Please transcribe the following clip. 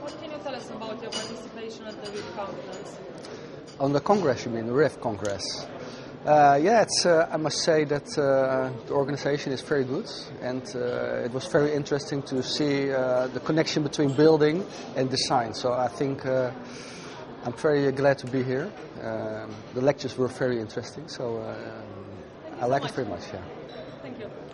What can you tell us about your participation at the RIF conference? On the Congress, you mean, the RIF Congress? I must say that the organization is very good, and it was very interesting to see the connection between building and design. So I think I'm very glad to be here. The lectures were very interesting, so I like it very much. Yeah. Thank you.